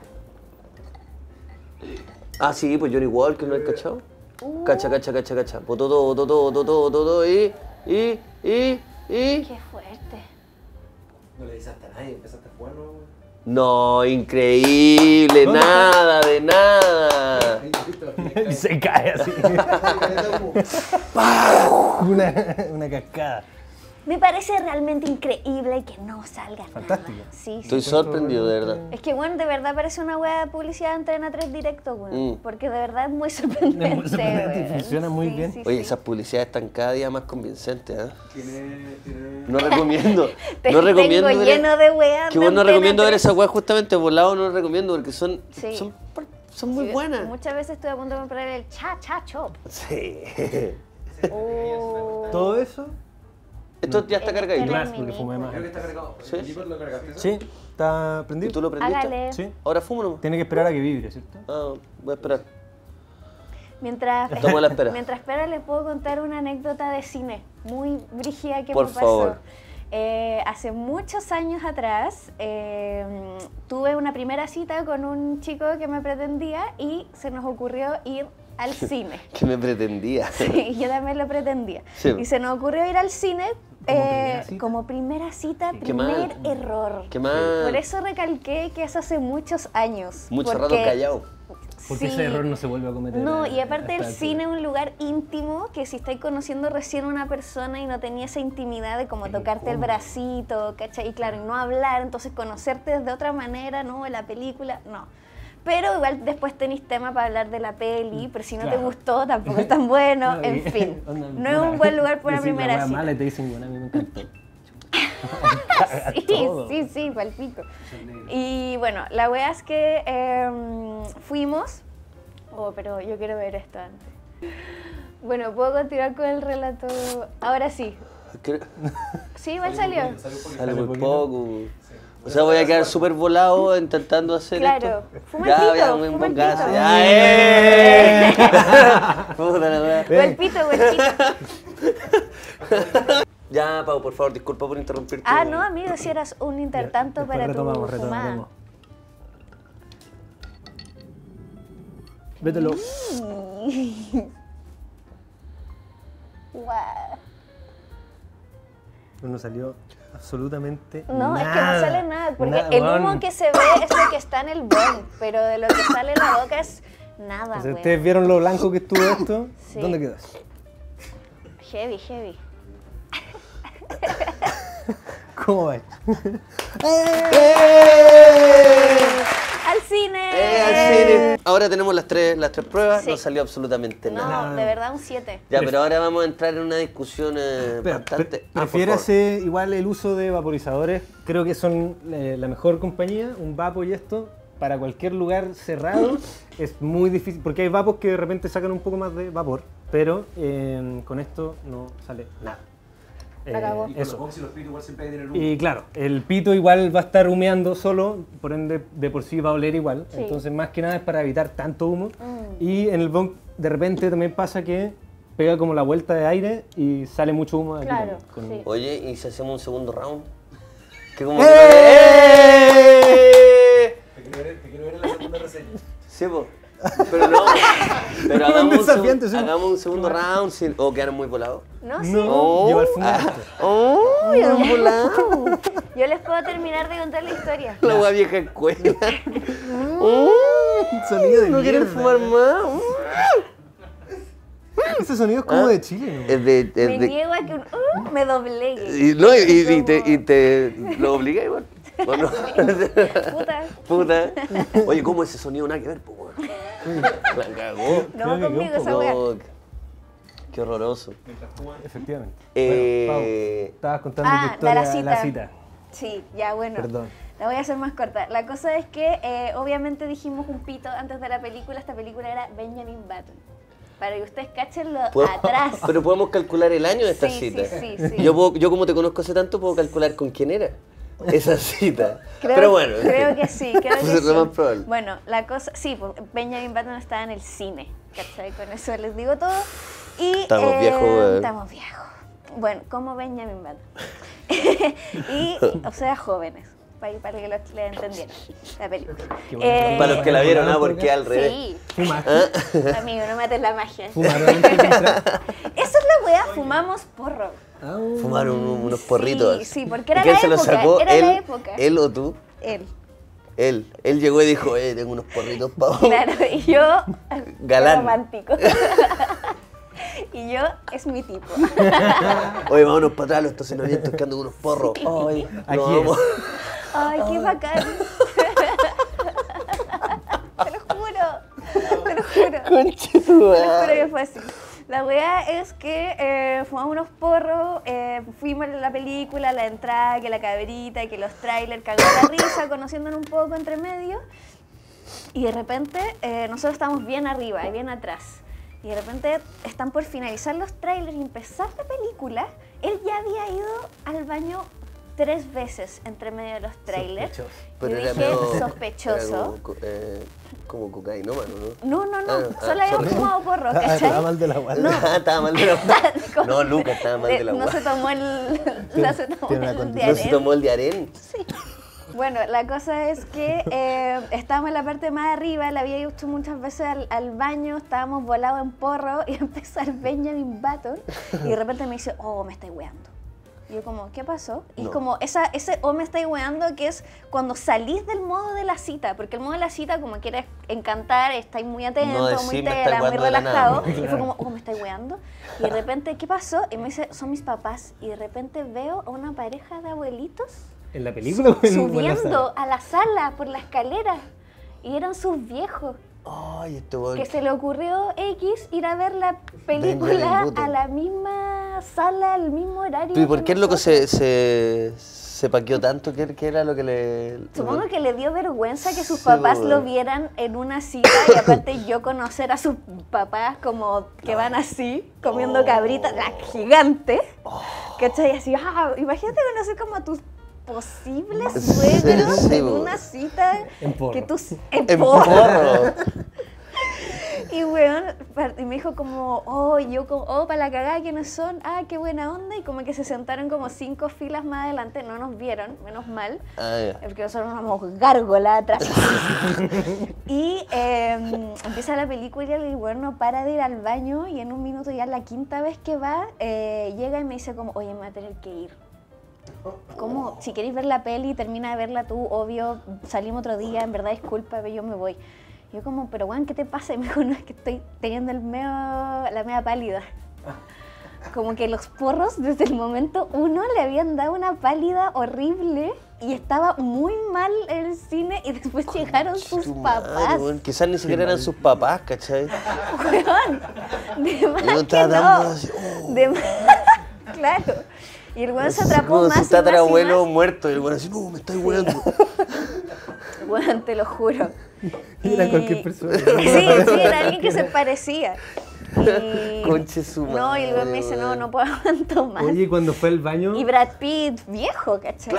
Ah, sí, pues Johnny Walker, ¿no has cachado? Uh. Cacha, cacha, cacha, cacha. Botó todo, botó todo, botó todo, botó todo y, y, y, y... Qué fuerte. No le dices hasta a nadie, empezaste a jugar, ¿no? No, increíble, nada, de nada. Y se cae así. una, una cascada. Me parece realmente increíble que no salga Fantástico. nada. Sí, sí. Estoy sorprendido, de verdad. Es que, bueno, de verdad parece una wea de publicidad de Antena tres directo, güey. Mm. Porque de verdad es muy sorprendente. Es muy sorprendente y weón. funciona muy Sí, bien. sí, Oye, sí. esas publicidades están cada día más convincentes, ¿eh? Tiene, tiene... No recomiendo. Te- no recomiendo tengo ver- lleno de weas. Que de vos no Antena recomiendo ver tres. esa weá justamente, por lado no lo recomiendo porque son, Sí. son, son muy Sí, buenas. Muchas veces estoy a punto de comprar el cha cha chop. Sí. Oh. Todo eso. Esto ya está El cargadito. tele- Más, porque fumé más. Creo que está cargado. ¿Sí? ¿El Jeeper lo cargaste? Sí, está ¿Y prendido. tú lo prendiste? Hágale. Sí. Ahora fumo nomás. Tiene que esperar a que vibre, ¿cierto? Ah, voy a esperar. Mientras, Estamos a la espera. mientras espera les puedo contar una anécdota de cine muy brígida que Por me pasó. favor. Eh, hace muchos años atrás eh, tuve una primera cita con un chico que me pretendía y se nos ocurrió ir al cine. Que me pretendía. Sí, yo también lo pretendía. Sí. Y se nos ocurrió ir al cine ¿Como eh, primera cita? como primera cita, Qué primer mal. error. Qué mal. Por eso recalqué que es hace muchos años. Mucho rato porque- callado. Porque Sí. ese error no se vuelve a cometer. No, a- y aparte a el esta cine es altura. un lugar íntimo que si estáis conociendo recién a una persona y no tenía esa intimidad de como tocarte el bracito, ¿cachai? Y claro, y no hablar, entonces conocerte de otra manera, ¿no? En la película, no. Pero igual después tenéis tema para hablar de la peli, pero si no te Claro. gustó tampoco es tan bueno, No, y- en fin. onda, No es un buen lugar para una decir la primera wea cita. mala y te dicen, bueno, a mí me encantó. Sí, todo. sí, sí, palpito. Y bueno, la wea es que em, fuimos. Oh, pero yo quiero ver esto antes. Bueno, ¿puedo continuar con el relato? Ahora sí. Creo- Sí, igual salió. Sale muy poquito. poco. O sea, voy a quedar súper volado intentando hacer Claro. esto. Fuma el Ya, pito, ya, me fuma el embocas. pito. Ya, ¡eh! Puta la wea. Golpito, golpito. Ya, Pau, por favor, disculpa por interrumpirte. Ah, no, amigo, si eras un intertanto Después para tu retomamos, fumada. retomamos. Vételo. Guau. No salió absolutamente No, nada. es que no sale nada, porque Nada, el weón. humo que se ve es lo que está en el bong, pero de lo que sale en la boca es nada, O sea, güey. ¿ustedes vieron lo blanco que estuvo esto? Sí. ¿Dónde quedó? Heavy, heavy. ¿Cómo va? ¡Al cine! ¡Eh, al cine! Ahora tenemos las tres, las tres pruebas, Sí. no salió absolutamente No, nada. de verdad un siete. Ya, pero ahora vamos a entrar en una discusión eh, Espera, bastante... pre- Ah, por prefiérase igual el uso de vaporizadores. Creo que son eh, la mejor compañía, un vapo y esto, para cualquier lugar cerrado es muy difícil, porque hay vapos que de repente sacan un poco más de vapor, pero eh, con esto no sale nada. La cagó. Y con los eso. box y los pitos igual siempre hay que tener humo. Y claro, el pito igual va a estar humeando solo, por ende de por sí va a oler igual. Sí. Entonces más que nada es para evitar tanto humo. Mm. Y en el bong de repente también pasa que pega como la vuelta de aire y sale mucho humo de aquí Claro, también, con- sí. Oye, ¿y si hacemos un segundo round? Que como que... ¡Eh! Te quiero ver, te quiero ver en la segunda reseña. Sí, po. Pero no. Pero hagamos un, desafiante, segun- sí. hagamos un segundo round sin... o quedaron muy volados. No, sí. No, Oh. lleva el fumante. ¡Oh! ¡Quedaron volados! Yo les puedo terminar de contar la historia. La wea vieja escuela. ¡Oh! Sonido de ¿No quieren mierda. fumar más? Ese sonido es como ¿Ah? de Chile, ¿no? Es de... Es Me de... niego a que un, uh, me doblegue. Y, no, y, y- y te, y te lo obliga igual. ¿O no? Puta. Puta. Oye, ¿cómo ese sonido nada que ver, po, weón? La cagó. No, Creo que conmigo quedó un esa wea. No, qué horroroso. Efectivamente. Eh, Bueno, Pau, estabas contando Ah, tu de historia la de cita. la cita. Sí, ya bueno. Perdón. La voy a hacer más corta. La cosa es que eh, obviamente dijimos un pito antes de la película. Esta película era Benjamin Button. Para que ustedes cachen lo ¿puedo- atrás. Pero podemos calcular el año de esta Sí, cita. sí, sí, sí. Yo, puedo- yo como te conozco hace tanto, puedo calcular con quién era esa cita. Creo, Pero bueno. creo que sí, creo que Pues es lo sí. más probable. Bueno, la cosa, sí, pues, Benjamin Button estaba en el cine, ¿cachai? Con eso les digo todo. Y, Estamos viejos, weón. Estamos viejos. Bueno, como Benjamin Button. y, o sea, jóvenes, para, para que los le entendieran la película. Qué bueno. Eh, Para los que la vieron, ¿ah? Porque al revés. Sí, Fumaste. amigo, no mates la magia. Fumaron antes de entrar. Esa es la weá, fumamos porro. Ah, Fumaron un- unos porritos. Sí, sí, porque era ¿Y quién la se los época, sacó? era ¿Él, la época. ¿Él o tú? Él. Él, él llegó y dijo, eh, tengo unos porritos para vos. Claro, y yo, Galán. romántico. Y yo, es mi tipo. Oye, vámonos para atrás los estacionamientos que ando con unos porros. Ay, Aquí nos es. vamos. Ay, qué bacán. Te lo juro. Te lo juro. Conche tu Te lo juro madre. que fue así. La weá es que eh, fumamos unos porros, eh, fuimos a la película, la entrada, que la cabrita, que los trailers, cagó la risa, conociéndonos un poco entre medio. Y de repente eh, nosotros estamos bien arriba y bien atrás. Y de repente están por finalizar los trailers y empezar la película. Él ya había ido al baño tres veces entre medio de los trailers. Sospechoso. Yo Pero era dije, medio- sospechoso. era como, co- eh, como cocainómano, ¿no? No, no, no, Ah, ah, solo habíamos sorry. fumado porro, Ah, ¿cachai? estaba mal de la guardia. No. Ah, estaba mal de la Como- No, Lucas estaba mal de la No guardia. se tomó el, no se tomó tiene una el condición. ¿No se diarén. tomó el diarén? Sí. Bueno, la cosa es que eh, estábamos en la parte más arriba, la había ido muchas veces al, al baño, estábamos volados en porro y empezar Benjamin Button y de repente me dice, oh, me estáis weando. Y yo como, ¿qué pasó? Y No. es como esa, ese oh, me estáis weando que es cuando salís del modo de la cita, porque el modo de la cita como quieres encantar, estáis muy atento, No muy decir, me tela, estáis muy weando de la relajado. nada. Y fue como, oh, me estáis weando. Y de repente, ¿qué pasó? Y me dice, son mis papás. Y de repente veo a una pareja de abuelitos ¿En la película o en, o en la subiendo sala? a la sala por la escalera y eran sus viejos Ay, este weón. que se le ocurrió X ir a ver la película Benjamin Button. a la misma sala al mismo horario. ¿Y por que qué el loco nosotros. se, se, se paqueó tanto? ¿Qué, qué era lo que le...? Supongo que le dio vergüenza que sus Sí, papás bueno. lo vieran en una cita y aparte yo conocer a sus papás como que van así, comiendo Oh. cabrita, la gigante, ¿cachai? Así, ah, imagínate conocer como a tus posibles Sí, suegros sí, en bueno. una cita En porro. que tú... En En porro. porro. Y weón, par- y me dijo como, oh, y yo como, oh, para la cagada, ¿quiénes son? Ah, qué buena onda. Y como que se sentaron como cinco filas más adelante, no nos vieron, menos mal. Ah, ya. Porque nosotros éramos gárgola atrás. Y eh, empieza la película y el weón no para de ir al baño y en un minuto ya la quinta vez que va, eh, llega y me dice como, oye, me voy a tener que ir. Como, si queréis ver la peli, termina de verla tú, obvio, salimos otro día, en verdad disculpa, pero yo me voy. Y yo como, pero weón, ¿qué te pasa? Y me dijo, no, es que estoy teniendo el meo, la media pálida. Como que los porros desde el momento uno le habían dado una pálida horrible y estaba muy mal en el cine y después llegaron sus Tu madre, papás. weón. Quizás ni siquiera eran sus papás, ¿cachai? Weón, de más Yo que estaba no. dando así, oh. De más- claro. Y el weón se Así atrapó como más su y más y tatarabuelo más. muerto. Y el weón así, no, me estoy weando. Weón, te lo juro. Era Y- cualquier persona. Sí, sí, era alguien que se parecía. Y... Conche su madre. No, y el weón me dice, no, weón. no puedo aguantar más. Oye, cuando fue al baño, Y Brad Pitt, viejo, ¿cachai?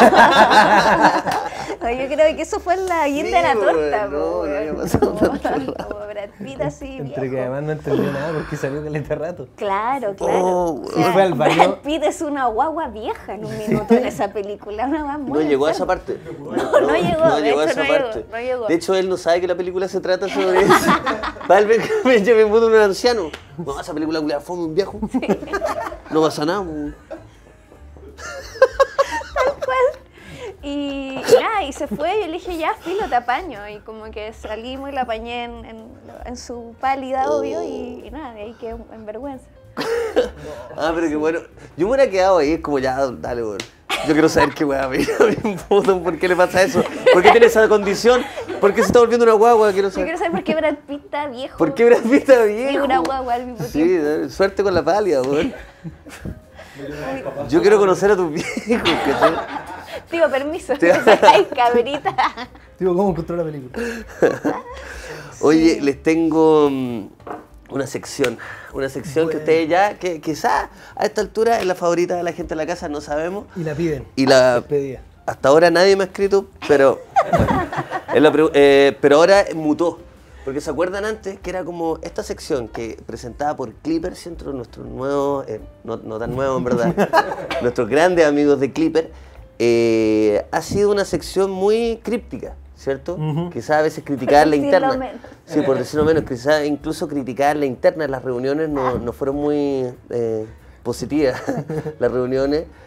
No, yo creo que eso fue la guinda de la Sí, torta, weón, no, po, no había weón. pasado como, tanto como Brad Pitt así, entre viejo. que además no entendió nada porque salió caleta rato. Claro, claro. Oh, O weón. sea, Fue al baño. Brad Pitt es una guagua vieja en un minuto en esa película, una guagua muy No llegó a esa enferma. parte. No, no llegó, No de llegó a hecho, esa no llegó, parte. no llegó. De hecho, él no sabe que la película se trata sobre eso. Va a ver que Benjamin Button un anciano. No, esa película culiada fue un viejo. No pasa nada. weón. Y, y nada, y se fue, y yo le dije, ya, filo, te apaño. Y como que salimos y la apañé en, en, en su pálida, obvio, y, y nada, de ahí quedé en vergüenza. Ah, pero que bueno. Yo me hubiera quedado ahí, es como ya, dale, weón. Yo quiero saber qué weá, Benjamin Button, ¿por qué le pasa eso? ¿Por qué tiene esa condición? ¿Por qué se está volviendo una guagua? Quiero Yo saber. quiero saber por qué Brad Pitt está viejo. ¿Por qué Brad Pitt está Y viejo? una guagua al mismo Sí, tiempo. dale, suerte con la pálida, weón. Yo quiero conocer a tus viejos, ¿cachai? Digo, permiso, Te- me sacáis cabrita. Digo, ¿cómo encontró la película? Oye, les tengo mm, una sección, una sección que Bueno. ustedes ya, que quizás a esta altura es la favorita de la gente de la casa, no sabemos. Y la piden. Y la, Despedida. hasta ahora nadie me ha escrito, pero, es la pregu- eh, pero ahora mutó. Porque se acuerdan antes que era como esta sección que presentaba por Clipper, centro nuestros nuevos, eh, no, no tan nuevos en verdad, nuestros grandes amigos de Clipper, eh, ha sido una sección muy críptica, ¿cierto? Ujú. Quizás a veces criticar la decirlo interna. menos. Sí, por decirlo menos, quizás incluso criticar la interna en las reuniones no, no fueron muy eh, positivas las reuniones.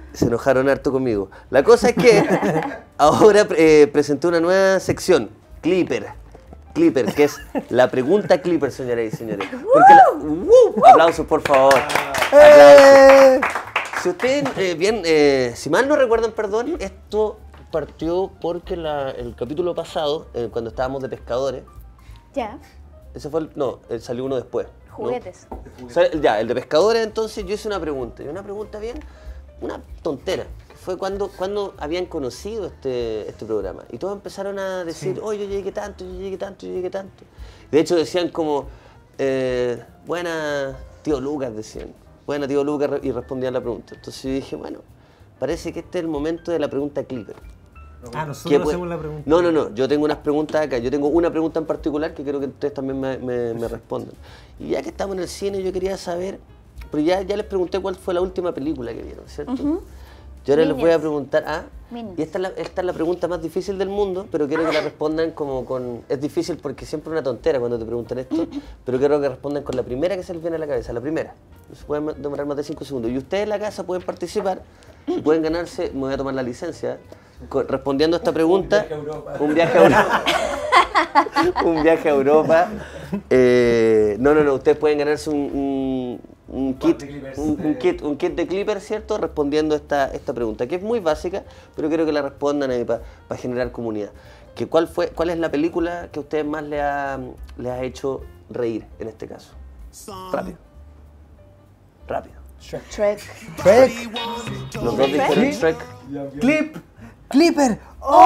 Se enojaron harto conmigo. La cosa es que ahora eh, presenté una nueva sección, Clipper. Clipper, que es la pregunta Clipper, señoras y señores. Porque la- ¡Uh! Aplausos, por favor. ¡Eh! Si ustedes, eh, bien, eh, si mal no recuerdan, perdón, esto partió porque la- el capítulo pasado, eh, cuando estábamos de pescadores, Ya, ese fue el, no, eh, salió uno después. ¿no? juguetes. O sea, ya, el de pescadores, entonces yo hice una pregunta, y una pregunta bien, una tontera, que fue cuando, cuando habían conocido este, este programa. Y todos empezaron a decir, oh, yo llegué tanto, yo llegué tanto, yo llegué tanto. De hecho decían como, eh, buena tío Lucas, decían, buena tío Lucas, y respondían la pregunta. Entonces yo dije, bueno, parece que este es el momento de la pregunta Clipper. Ah, ¿Qué nosotros puede- hacemos la pregunta. No, no, no, yo tengo unas preguntas acá, yo tengo una pregunta en particular que quiero que ustedes también me, me- me respondan. Y ya que estamos en el cine, yo quería saber, pero ya, ya les pregunté cuál fue la última película que vieron, ¿cierto? Yo ahora les voy a Minions. preguntar, ah, Minions. y esta es, la, esta es la pregunta más difícil del mundo, pero quiero que la respondan como con... Es difícil porque siempre es una tontera cuando te preguntan esto, pero quiero que respondan con la primera que se les viene a la cabeza, la primera. No se pueden demorar más de cinco segundos. Y ustedes en la casa pueden participar, y pueden ganarse, me voy a tomar la licencia, co- respondiendo a esta pregunta, viaje a Europa. un viaje a Europa. un viaje a Europa. Eh, no, no, no, ustedes pueden ganarse un, un, un par kit, de clippers un, de- un kit, un kit de clippers, ¿cierto? Respondiendo esta, esta pregunta, que es muy básica, pero quiero que la respondan ahí para generar comunidad. Que cuál, fue, ¿Cuál es la película que a ustedes más les ha, les ha hecho reír en este caso? Rápido. Rápido. Trek. Shrek. Los dos dijeron Shrek. Clip. Clipper.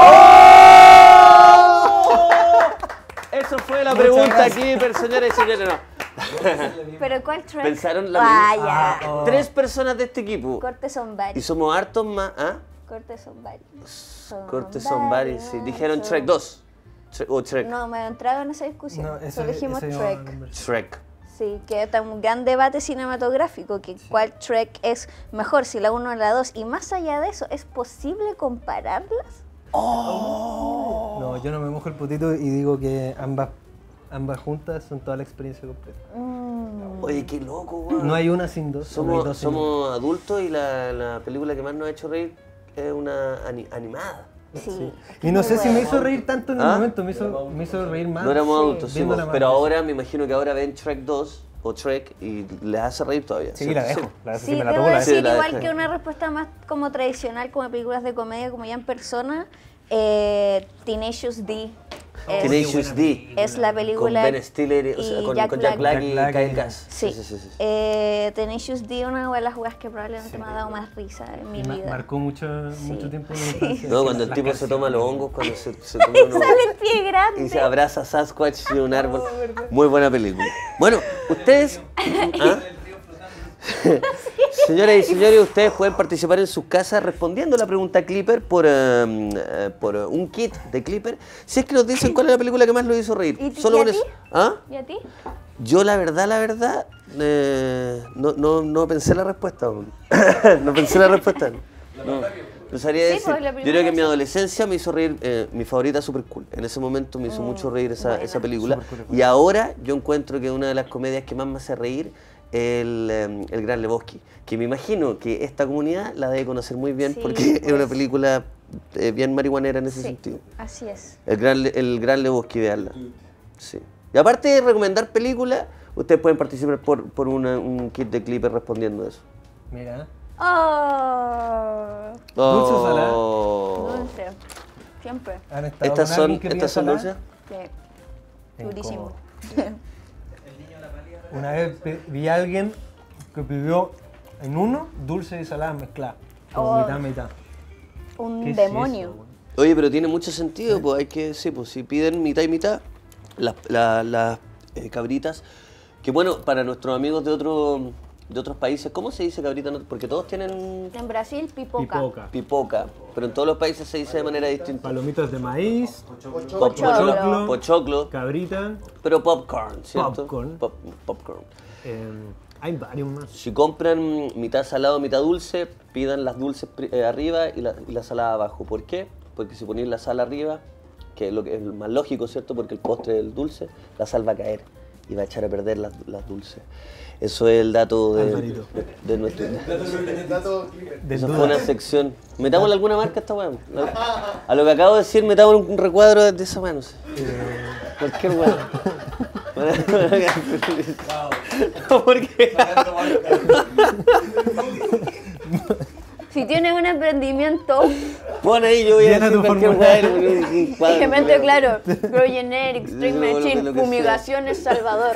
Eso fue la Muchas pregunta gracias. Clipper, señores y señores. No. ¿Pero cuál Trek? Pensaron la Ah, misma. ya. Ah, oh. Tres personas de este equipo. Cortes son Y varios. somos hartos más. ¿Ah? Cortes son varios. Son Cortes son varios. Sí. Dijeron son- Shrek dos. Tre- o Shrek. No, me entrado en esa discusión. No, eso- Solo dijimos eso yo- Trek. Shrek. Sí, que está un gran debate cinematográfico, que cuál Trek es mejor, si la uno o la dos. Y más allá de eso, ¿es posible compararlas? No, yo no me mojo el potito y digo que ambas, ambas juntas son toda la experiencia completa. Mm, Oye, qué loco, weón. No hay una sin dos. no hay Somos, dos sin una. somos adultos y la, la película que más nos ha hecho reír es una ani- animada. sí. Y no sé si me bueno. hizo reír tanto en el ¿Ah? momento, me hizo, me hizo reír más. No éramos Sí. adultos, sí, Viéndola po, más pero veces. ahora me imagino que ahora ven Shrek dos o Shrek y les hace reír todavía. Sí, ¿cierto? la dejo. La dejo, Sí, sí, me la debo tomo, la Sí, decir la igual dejo. que una respuesta más como tradicional, como películas de comedia, como ya en persona, eh, Tenacious D. Es, Tenacious D. es la Con película Ben Stiller, o sea, y con, Jack con Jack Black. Black y Jack Black Kyle y- Gass. Sí, sí, sí, sí. Eh, Tenacious D, una de las jugadas que probablemente me ha dado más risa en mi Y ma- vida. marcó mucho, mucho tiempo en la infancia. No, cuando el Las tipo se canciones. toma los hongos, cuando se, se toma unos- Sale el pie grande. y se abraza a Sasquatch y un árbol. Muy buena película. Bueno, ustedes... ¿Ah? Señoras y señores, ustedes pueden participar en sus casas respondiendo la pregunta Clipper por, um, eh, por uh, un kit de Clipper. Si es que nos dicen cuál es la película que más lo hizo reír. ¿Y ti- Solo y a con ti? eso. ¿Ah? ¿Y a ti? Yo la verdad, la verdad, eh, no, no, no pensé la respuesta aún. No pensé la respuesta. No, no sabría Sí, decir. pues, la Yo primera creo que en mi vez. adolescencia me hizo reír, eh, mi favorita Super Cool. En ese momento me hizo mucho reír esa, Mm, buena. esa película. Super Cool. Y ahora yo encuentro que una de las comedias que más me hace reír es el, eh, el Gran Lebowski. Que me imagino que esta comunidad la debe conocer muy bien Sí, porque es pues. una película eh, bien marihuanera en ese Sí, sentido. así es. El Gran, Le- el gran Lebowski, veanla. Sí. Y aparte de recomendar películas, ustedes pueden participar por, por una- un kit de Clipper respondiendo eso. Mira. Oh, ¿Dulce o salada? Oh. dulce. Siempre. ¿Han estado Estas con son, alguien que pida estas son salada? dulces. Sí, durísimo. Una vez pe- vi a alguien que pidió en uno dulce y salada mezcladas. Como Oh. mitad, mitad. Un ¿Qué es demonio. eso, güey? Oye, pero tiene mucho sentido, pues hay que, sí, pues si piden mitad y mitad, las, la- las, eh, cabritas, que bueno, para nuestros amigos de, otro, de otros países, ¿cómo se dice cabrita? No, porque todos tienen En Brasil, pipoca. Pipoca. pipoca, pero en todos los países se dice de manera distinta. Palomitas de maíz, Pop- Pochoclo. Pochoclo, cabrita. pero popcorn, ¿cierto? Popcorn. Pop- popcorn. eh, hay varios más. Si compran mitad salado, mitad dulce, pidan las dulces pri- eh, arriba y la, y la salada abajo. ¿Por qué? Porque si ponéis la sal arriba, que es lo que es más lógico, ¿cierto? Porque el postre es el dulce, la sal va a caer. y va a echar a perder las, las dulces. Eso es el dato de, Alvarito. de, de nuestro... Dato clipper. Del Esa duda. fue una sección. ¿Metámosle alguna marca a esta weá? A lo que acabo de decir, metámosle un recuadro de esa mano. Cualquier weá. No, porque... Si tienes un emprendimiento, Pon ahí, yo voy a Llena decir tu cualquier formulario. weá. y le pongo un cuadro, ejemplo claro. claro, Progeneric, Stream Lo- lo- Machine, lo que sea. Fumigaciones Salvador.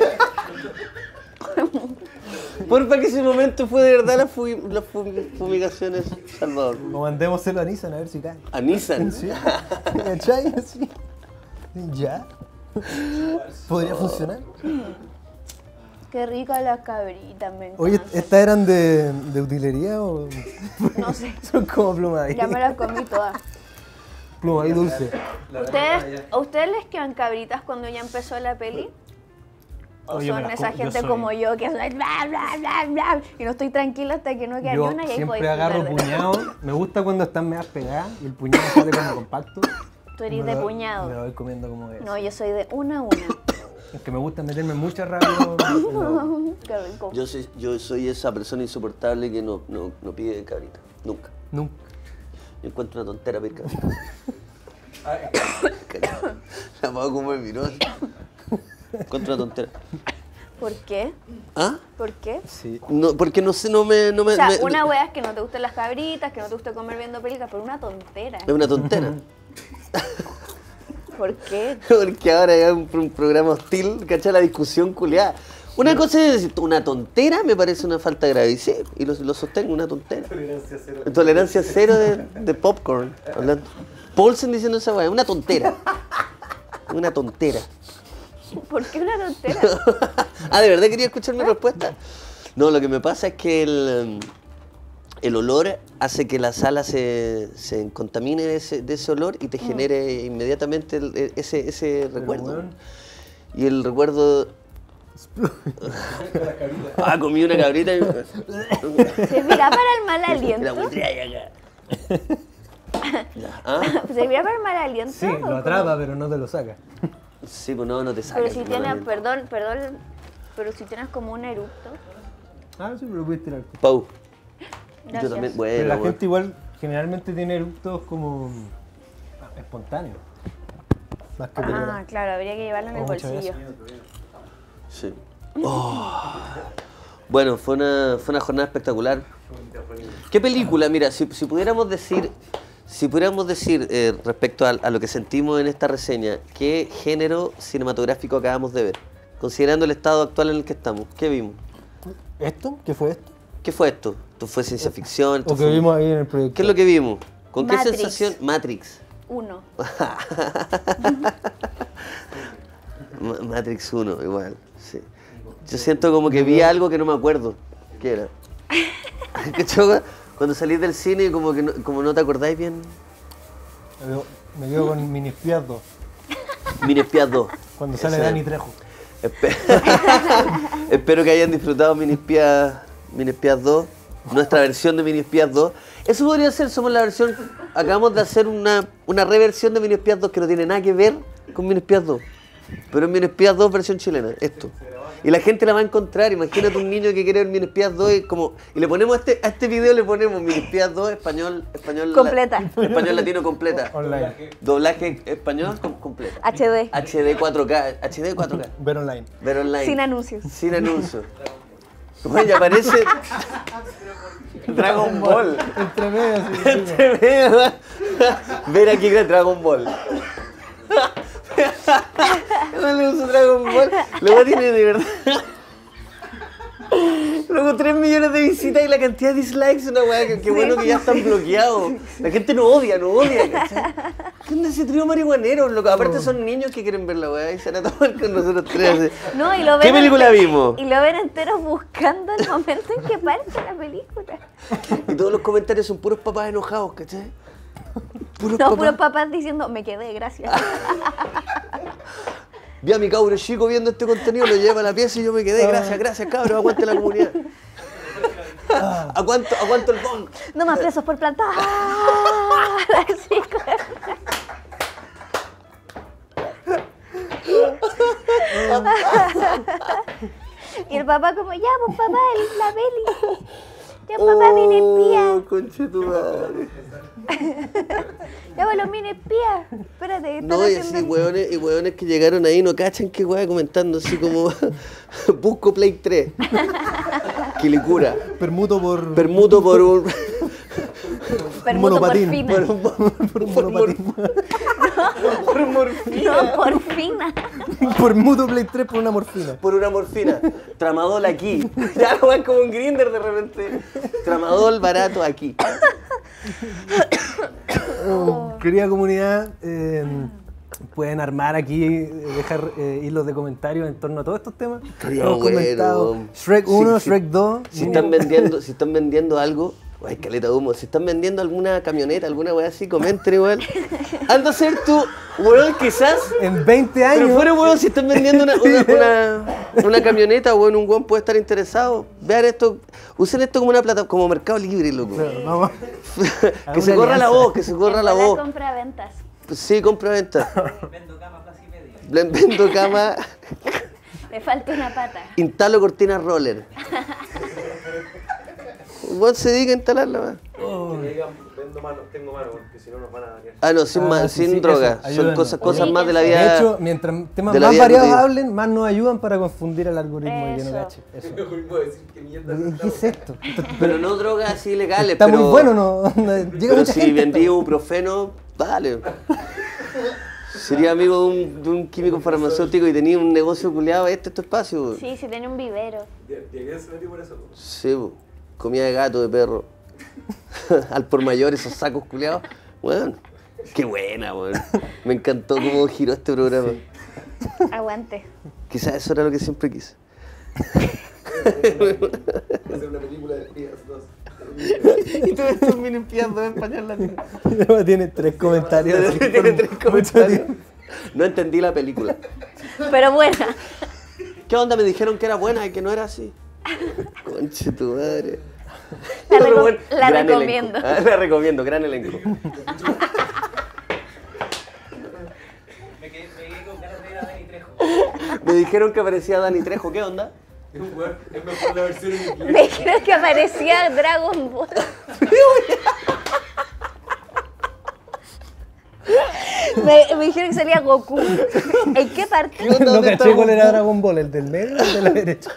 Porfa, que ese momento fue de verdad las fumi- las fumi- fumigaciones Salvador. O mandémoselo a Nissan a ver si cae. A Nissan. Sí. ¿Cachai? Sí. ¿Ya? ¿Podría funcionar? Qué rica las cabritas, me encanta. Oye, ¿estas eran de, de utilería o...? No sé, Son como plumas ahí. ya me las comí todas. Plumas ahí dulce. ¿Ustedes, ¿A ustedes les quedan cabritas cuando ya empezó la peli? ¿O Oye, me son las esa como- yo gente soy- como yo que hace bla, bla, bla, bla, y no estoy tranquila hasta que no queda Yo ni una y ahí puedo siempre agarro disfrutar de- puñado. Me gusta cuando están medias pegadas y el puñado sale como compacto. Tú eres Me de lo- puñado. Me lo voy comiendo como es. No, yo soy de una a una. Es que me gusta meterme mucha rápido. No, Qué rico. Yo soy, yo soy esa persona insoportable que no, no, no pide cabrita. Nunca. nunca. Yo encuentro una tontera pedir cabrita. La puedo comer virus. Encuentro una tontera. ¿Por qué? ¿Ah? ¿Por qué? Sí. No, porque no sé, no me... No me O sea, me- una wea es que no te gusten las cabritas, que no te guste comer viendo películas, pero una tontera. Es una tontera. ¿Por qué? Porque ahora hay un, un programa hostil, ¿cachai? La discusión culiada. Una cosa es decir, una tontera me parece una falta grave. Y sí, y lo, lo sostengo, una tontera. Tolerancia cero. Tolerancia cero de, de popcorn. Hablando. Paulsen diciendo esa weá, una tontera. Una tontera. ¿Por qué una tontera? Ah, ¿de verdad quería escuchar mi respuesta? No, lo que me pasa es que el, el olor hace que la sala se, se contamine de ese, de ese olor y te genere inmediatamente el- ese, ese recuerdo. weón. Y el recuerdo... Ah, comí una cabrita y... ¿Servirá para el mal La aliento? buitrea y acá. Ya, ¿ah? ¿Servirá para el mal aliento? Sí, o lo cómo? atrapa, pero no te lo saca. Sí, pues no, no te sacas. Pero si no, tienes, no. perdón, perdón, pero si tienes como un eructo. Ah, sí, pero lo puedes tirar. Pau. Gracias. Yo también, Pero bueno, la bueno. gente igual generalmente tiene eructos como ah, espontáneos. Más que Ah, preparados. claro, habría que llevarlo en el Oh, muchas bolsillo. Sí. Oh. Bueno, fue una, fue una jornada espectacular. ¿Qué película? Mira, si, si pudiéramos decir, si pudiéramos decir eh, respecto a, a lo que sentimos en esta reseña, ¿qué género cinematográfico acabamos de ver? Considerando el estado actual en el que estamos, ¿qué vimos? ¿Esto? ¿Qué fue esto? ¿Qué fue esto? ¿Esto fue ciencia ficción? ¿Esto O que fue- vimos ahí en el proyecto. ¿Qué es lo que vimos? ¿Con qué Matrix. sensación? Matrix. Uno. Ma- Matrix uno, igual, sí. Yo siento como que vi algo que no me acuerdo. ¿Qué era? ¿Cachai? Cuando salís del cine y como que no, como no te acordáis bien. Me quedo- Me quedo con Mini Espías dos. Mini Espías dos. Cuando sale Ese- Dani Trejo. Espe- Espero que hayan disfrutado Mini Espías, Mini Espías dos, nuestra versión de Mini Espías dos. Eso podría ser, somos la versión, acabamos de hacer una, una reversión de Mini Espías dos que no tiene nada que ver con Mini Espías dos. Pero es Mini Espías dos versión chilena, esto. Y la gente la va a encontrar, imagínate un niño que quiere ver Mini Espías dos y como y le ponemos a este, a este video le ponemos Mini Espías dos español, español Completa. español latino completa. Online. Doblaje español com- completa. H D. H D cuatro K, H D cuatro K. Ver online. Ver online. Sin anuncios. Sin anuncio. Bueno, y aparece Dragon Ball. Entre medio, así. Entre medio, ver aquí que es Dragon Ball. No le uso Dragon Ball. Luego tiene de verdad. Luego tres millones de visitas y la cantidad de dislikes, una weá, que, que bueno que ya están bloqueados. La gente no odia, no odia, ¿cachai? ¿Qué onda ese trío marihuanero, loco? Aparte son niños que quieren ver la weá y se van a tomar con nosotros tres. así. No, y lo ¿Qué ven película ente- vimos? Y lo ven enteros buscando el momento en que parte la película. Y todos los comentarios son puros papás enojados, ¿cachai? Puros No, papás. puros papás diciendo, me quedé, gracias. Vi a mi cabro chico viendo este contenido, lo lleva a la pieza y yo me quedé. Gracias, gracias, cabro, aguante la comunidad. ¿A cuánto, a cuánto el bong? No más presos por planta. ¡Ah! Así como- Y el papá como, ya, pues papá, el- la peli. Ya, papá, viene espía. Oh, conche tu madre. Ya, pues los mini espía. Espérate, están No, y haciendo así, el- hueones, y hueones que llegaron ahí no cachan que hueá comentando, así como busco Play tres. Quilicura. Permuto por. Permuto por un. Permuto por monopatín. fina. por un- por un monopatín. por morfina. No, por fina. Por Muto Play tres por una morfina. Por una morfina. Tramadol aquí. Ya lo van como un grinder de repente. Tramadol barato aquí. Oh, querida comunidad, eh, pueden armar aquí, eh, dejar eh, hilos de comentarios en torno a todos estos temas. Estaría Hemos bueno. comentado Shrek uno, Sí, sí. Shrek dos. Si están vendiendo, si están vendiendo algo, ay, caleta de humo, si están vendiendo alguna camioneta, alguna weá así, comenten igual. Anda a ser tú, weón, quizás. En veinte Pero años. fuera, weón, si están vendiendo una, una, una, una camioneta, weón, un weón puede estar interesado. Vean esto, usen esto como una plata, como Mercado Libre, loco. Claro, vamos. Que se corra la voz, que se corra la voz. compra ventas. Sí, compra-venta. Vendo cama, Vendo cama, Le falta una pata. instalo cortina roller. Weón se dedica a instalarla, weón. Que digan, vendo mano, tengo mano, porque si no nos van a dañar. Ah, no, sin, Ah, ma- sí, sin sí, droga. eso, Son ayúdanos. cosas, cosas Sí, más de la eso. vida. De hecho, mientras temas de la más vida variados cotidiana. hablen, más nos ayudan para confundir al algoritmo y que no Eso. cache. Eso. Tengo el mismo decir que mierda. ¿Qué es esto? pero no drogas así legales. Está pero, muy bueno, ¿no? Llega Pero mucha si gente. vendí ibuprofeno, dale. Sería amigo de un, de un químico farmacéutico y tenía un negocio culiado, este es tu espacio. Weón. Sí, sí, tiene un vivero. Llegué se metió por eso. Sí, weón. Comida de gato, de perro. Al por mayor, esos sacos culiados. Bueno, qué buena, weón. Me encantó cómo giró este programa. Aguante. Quizás eso era lo que siempre quise. Hacer una película de espías dos. Y todos estos mini espías deben empañar la vida. Tiene tres comentarios. Tiene tres comentarios. No entendí la película. Pero buena. ¿Qué onda? Me dijeron que era buena y que no era así. Conche tu madre. La, Pero reco- bueno, la gran recomiendo. elenco. Ah, la recomiendo, gran elenco. Me quedé, me quedé con ganas de ir a Dani Trejo. Me dijeron que aparecía Dani Trejo. ¿Qué onda? Es un weón, es mejor la versión en inglés. Me dijeron que aparecía Dragon Ball. me, me dijeron que salía Goku. ¿En qué parte? ¿Qué onda? No ¿Dónde caché está cuál era Goku? Dragon Ball, el del medio o el de la derecha.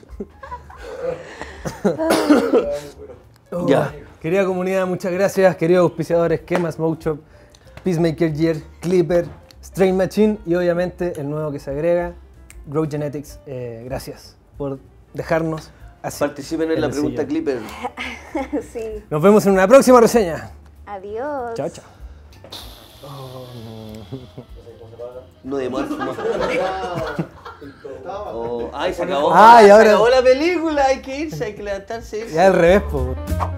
Oh, Ya. Querida comunidad, muchas gracias. Queridos auspiciadores, Kema Smoke Shop, Peacemaker Gear, Clipper, Strain Machine y obviamente el nuevo que se agrega, Grow Genetics. Eh, gracias por dejarnos así. Participen en la el pregunta sillón. Clipper. Sí. Nos vemos en una próxima reseña. Adiós. Chao, chao. No demora. Oh, ay, se acabó. Ay, se ahora- acabó la película. Hay que irse, hay que levantarse. irse. Ya al revés, po.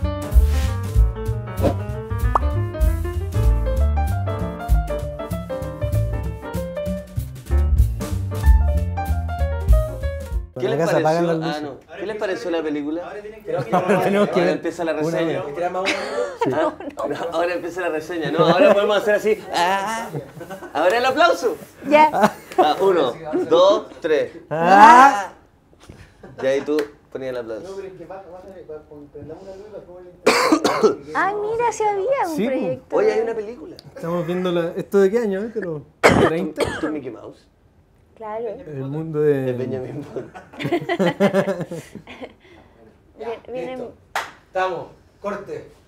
¿Qué En les la casa apagan pareció? las Ah, luces. no. ¿Qué les pareció la película? Ahora tienen que Ahora tenemos que Ahora ver. empieza la una reseña. vez. Tiramos uno. ¿Ah? No, ahora empieza la reseña. No, ahora podemos hacer así. Ah, ahora el aplauso. Ya. Ah, uno, dos, tres. Ah. Y ahí tú ponías el aplauso. No, pero es que baja, baja, baja, prendamos una luz, la pongo en el internet. Ah, mira, si había un Sí, po. proyecto. Oye, hay una película. Estamos viendo la... ¿Esto de qué año, eh? Pero... ¿treinta? Esto es Mickey Mouse. Claro. El mundo de... Es Benjamin Bond. Viene- viene- Estamos, corte.